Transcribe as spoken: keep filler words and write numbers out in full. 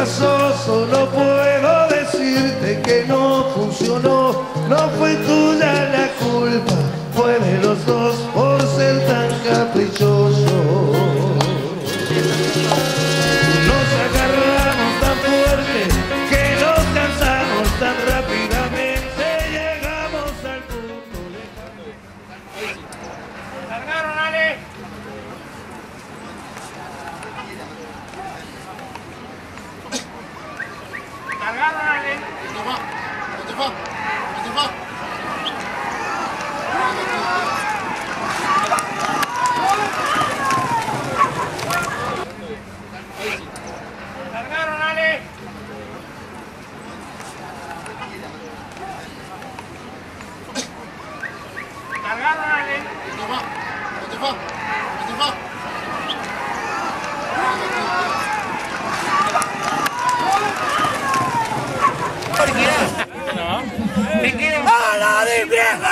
pasó, solo puedo decirte que no funcionó. No fue tuya la culpa, fue de los dos por ser tan caprichoso. Nos agarramos tan fuerte que nos cansamos tan rápidamente, llegamos al punto lejano. ¡Largaron, Ale! ¡Largaron, Ale! ¿Dónde va? ¿Dónde va? ¿Dónde va? ¡Largaron, Ale! ¡Largaron, Ale! ¿Dónde va? ¿Dónde va? ¿Dónde va? ¡A la de vieja!